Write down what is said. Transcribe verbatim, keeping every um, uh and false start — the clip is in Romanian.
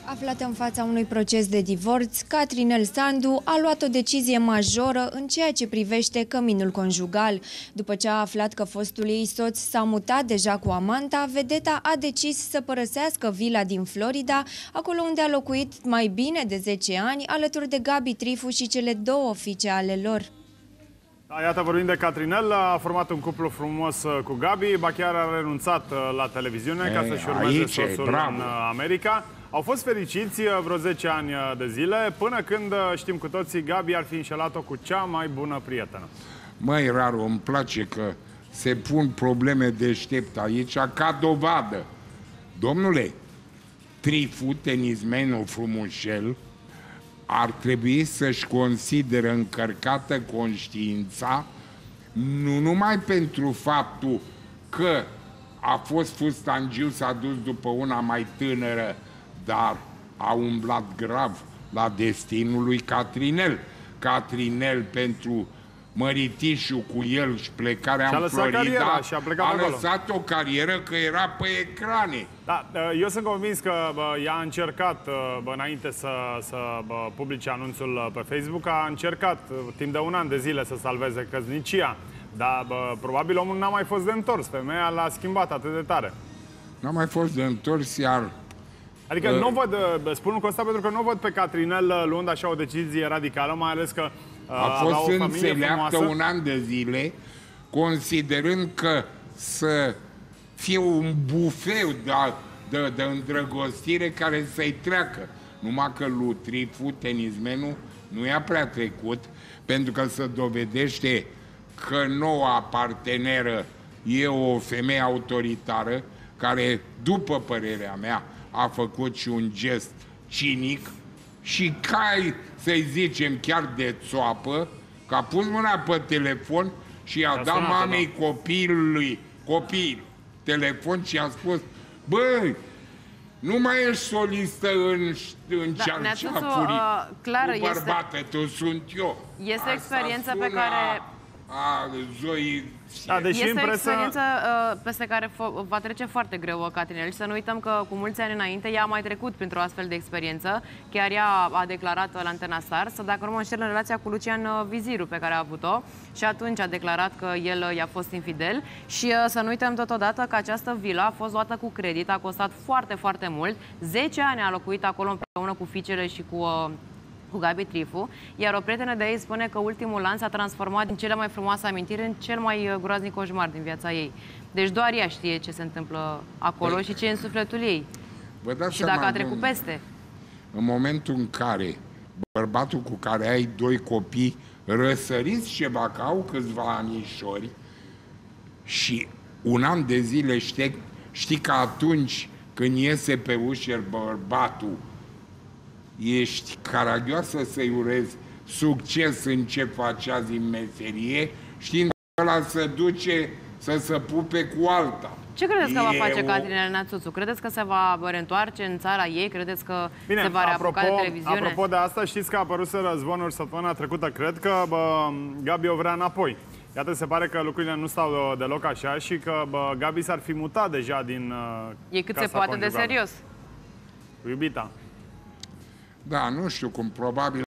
Aflată în fața unui proces de divorț, Catrinel Sandu a luat o decizie majoră în ceea ce privește căminul conjugal. După ce a aflat că fostul ei soț s-a mutat deja cu amanta, vedeta a decis să părăsească vila din Florida, acolo unde a locuit mai bine de zece ani, alături de Gabi Trifu și cele două fiice ale lor. Da, iată, vorbim de Catrinel, a format un cuplu frumos cu Gabi, ba chiar a renunțat la televiziune Ei, ca să-și urmeze soțul în America. Au fost fericiți vreo zece ani de zile, până când, știm cu toții, Gabi ar fi înșelat-o cu cea mai bună prietenă. Măi, Raru, îmi place că se pun probleme deștepte aici ca dovadă. Domnule, Trifu, tenismenul frumușel, ar trebui să-și consideră încărcată conștiința nu numai pentru faptul că a fost fustangiu, s-a dus după una mai tânără, dar a umblat grav la destinul lui Catrinel. Catrinel, pentru măritișul cu el și plecarea în Florida, și a, plecat a lăsat o carieră că era pe ecrane. Da, eu sunt convins că ea a încercat, înainte să, să publice anunțul pe Facebook, a încercat timp de un an de zile să salveze căsnicia. Dar bă, probabil omul n-a mai fost de întors. Femeia l-a schimbat atât de tare. N-a mai fost de întors, iar... Adică uh, nu văd, spun cu asta pentru că nu văd pe Catrinel luând așa o decizie radicală, mai ales că uh, a fost înțeleaptă frumoasă. un an de zile, considerând că să fie un bufeu de, de, de îndrăgostire care să-i treacă. Numai că lui Trifu, tenismenul, nu i-a prea trecut, pentru că se dovedește că noua parteneră e o femeie autoritară care, după părerea mea, a făcut și un gest cinic și cai, să-i zicem, chiar de țoapă, că a pus mâna pe telefon și i-a dat mamei copilului, copil, telefon și i-a spus: băi, nu mai ești solistă în, în da, cearceafurii uh, clară, cu bărbată, este, tu sunt eu. Este o experiență pe care... A, Zoi... Da, deși este impresă... o experiență uh, peste care va trece foarte greu Catrinel și să nu uităm că cu mulți ani înainte ea a mai trecut printr-o astfel de experiență. Chiar ea a declarat la Antena Star, să dacă nu mă înșel, în relația cu Lucian Viziru pe care a avut-o, și atunci a declarat că el i-a fost infidel. Și uh, să nu uităm totodată că această vilă a fost luată cu credit, a costat foarte, foarte mult. zece ani a locuit acolo împreună cu fiicele și cu... Uh, cu Gabi Trifu, iar o prietenă de ei spune că ultimul an s-a transformat din cele mai frumoase amintiri în cel mai groaznic coșmar din viața ei. Deci doar ea știe ce se întâmplă acolo păi, și ce e în sufletul ei. Și dacă a trecut peste. În momentul în care bărbatul cu care ai doi copii răsăriți ceva, că au câțiva anișori, și un an de zile știi, știi că atunci când iese pe ușă bărbatul, ești caragioasă să-i urezi succes în ce face azi în meserie, știind că ăla se duce să se pupe cu alta. Ce credeți că va face Catrinel Neațuțu? Credeți că se va reîntoarce în țara ei? Credeți că Bine, se va reapuca de televiziune? Apropo de asta, știți că a apărut războnuri săptămâna trecută, cred că bă, Gabi o vrea înapoi. Iată, se pare că lucrurile nu stau deloc așa și că bă, Gabi s-ar fi mutat deja din E cât se poate conjugală. De serios. Cu iubita. Da, nu știu cum, probabil